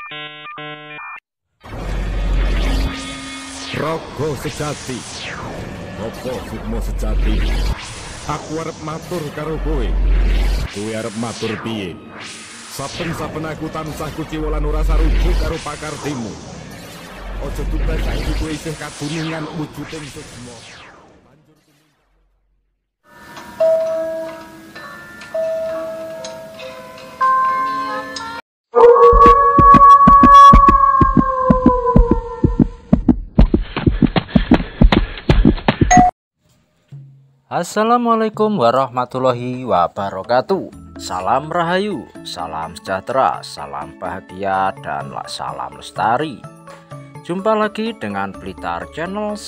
Raga sejati, apa sukma sejati? Aku arep matur karo kowe. Kowe arep matur piye? Saben-saben aku tansah kuciwa lan ora sarujuk karo pakartimu. Aja tugas saiki kowe isih kaduningan wujuding sukma. Assalamualaikum warahmatullahi wabarakatuh. Salam rahayu, salam sejahtera, salam bahagia, dan salam lestari. Jumpa lagi dengan Blitar Channel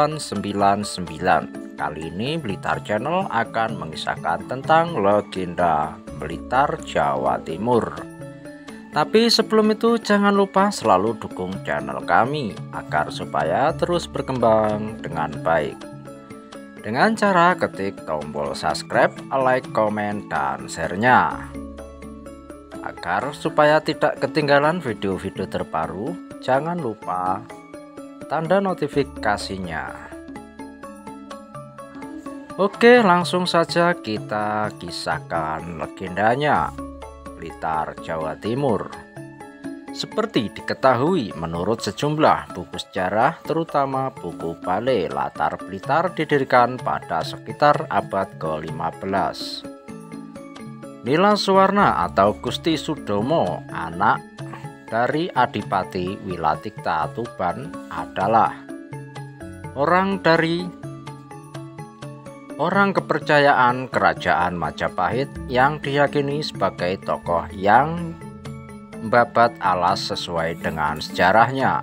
999. Kali ini Blitar Channel akan mengisahkan tentang legenda Blitar Jawa Timur. Tapi sebelum itu jangan lupa selalu dukung channel kami agar supaya terus berkembang dengan baik. Dengan cara ketik tombol subscribe, like, komen, dan share-nya. Agar supaya tidak ketinggalan video-video terbaru, jangan lupa tanda notifikasinya. Oke, langsung saja kita kisahkan legendanya Blitar Jawa Timur. Seperti diketahui menurut sejumlah buku sejarah, terutama buku Bale, latar Blitar didirikan pada sekitar abad ke-15. Nila Suwarna atau Gusti Sudomo, anak dari Adipati Wilatikta Tuban, adalah orang kepercayaan Kerajaan Majapahit yang diyakini sebagai tokoh yang membabat alas sesuai dengan sejarahnya.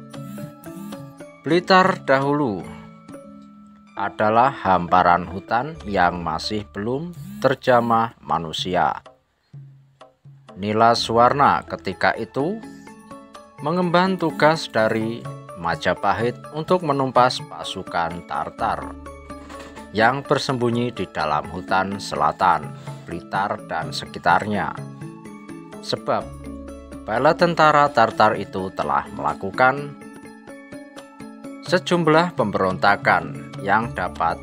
Blitar dahulu adalah hamparan hutan yang masih belum terjamah manusia. Nila Suwarna ketika itu mengemban tugas dari Majapahit untuk menumpas pasukan Tartar yang bersembunyi di dalam hutan selatan Blitar dan sekitarnya. Sebab bala tentara Tartar itu telah melakukan sejumlah pemberontakan yang dapat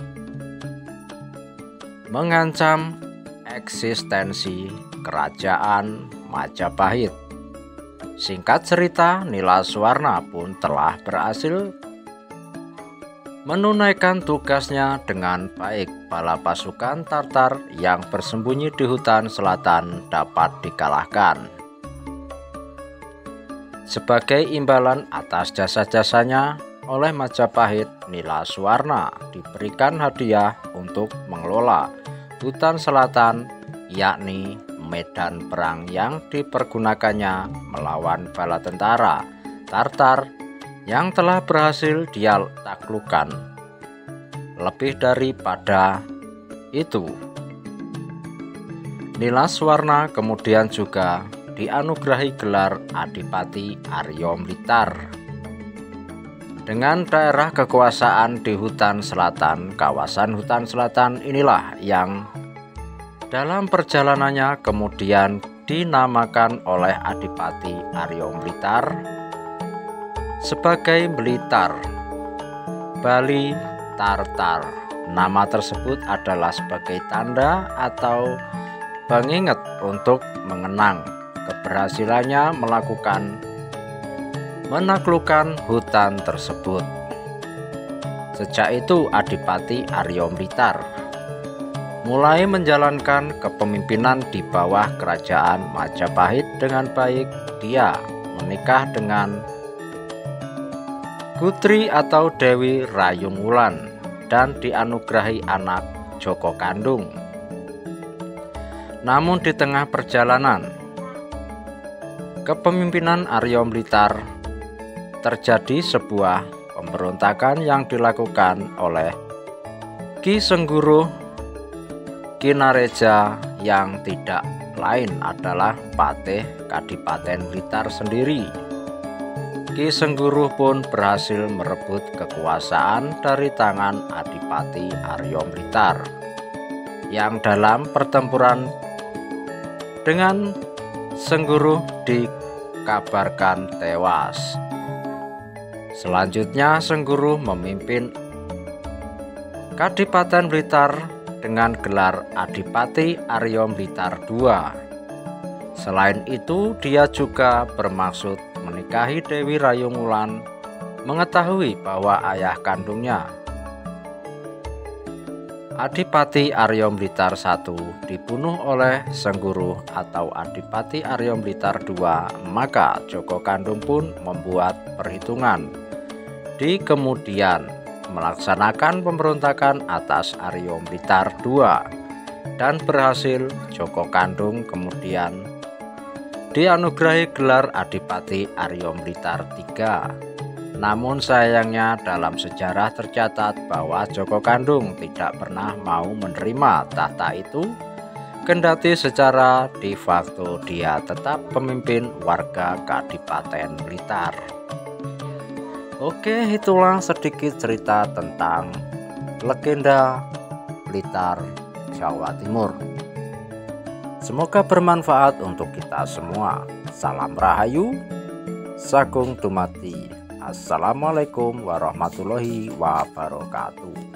mengancam eksistensi Kerajaan Majapahit. Singkat cerita, Nila Suwarna pun telah berhasil menunaikan tugasnya dengan baik. Bala pasukan Tartar yang bersembunyi di hutan selatan dapat dikalahkan. Sebagai imbalan atas jasa-jasanya oleh Majapahit, Nila Suwarna diberikan hadiah untuk mengelola hutan selatan, yakni medan perang yang dipergunakannya melawan bala tentara Tartar yang telah berhasil dia taklukkan. Lebih daripada itu, Nila Suwarna kemudian juga dianugerahi gelar Adipati Arya Blitar. Dengan daerah kekuasaan di hutan selatan, kawasan hutan selatan inilah yang dalam perjalanannya kemudian dinamakan oleh Adipati Arya Blitar sebagai Blitar, Bali Tartar. Nama tersebut adalah sebagai tanda atau pengingat untuk mengenang keberhasilannya menaklukkan hutan tersebut. Sejak itu Adipati Arya Blitar mulai menjalankan kepemimpinan di bawah Kerajaan Majapahit dengan baik. Dia menikah dengan Putri atau Dewi Rayung Wulan dan dianugerahi anak Joko Kandung. Namun di tengah perjalanan kepemimpinan Arya Blitar terjadi sebuah pemberontakan yang dilakukan oleh Ki Sengguruh Kinareja yang tidak lain adalah Patih Kadipaten Blitar sendiri. Ki Sengguruh pun berhasil merebut kekuasaan dari tangan Adipati Arya Blitar yang dalam pertempuran dengan Sengguruh dikabarkan tewas. Selanjutnya Sengguru memimpin Kadipaten Blitar dengan gelar Adipati Arya Blitar II. Selain itu, dia juga bermaksud menikahi Dewi Rayung Wulan, mengetahui bahwa ayah kandungnya, Adipati Arya Blitar I, dibunuh oleh Sengguru atau Adipati Arya Blitar II. Maka Joko Kandung pun membuat perhitungan di kemudian melaksanakan pemberontakan atas Arya Blitar II, dan berhasil. Joko Kandung kemudian dianugerahi gelar Adipati Arya Blitar III. Namun sayangnya dalam sejarah tercatat bahwa Joko Kandung tidak pernah mau menerima tahta itu, kendati secara de facto dia tetap pemimpin warga Kadipaten Blitar. Oke, itulah sedikit cerita tentang legenda Blitar, Jawa Timur. Semoga bermanfaat untuk kita semua. Salam Rahayu, Sagung Dumadi. Assalamualaikum warahmatullahi wabarakatuh.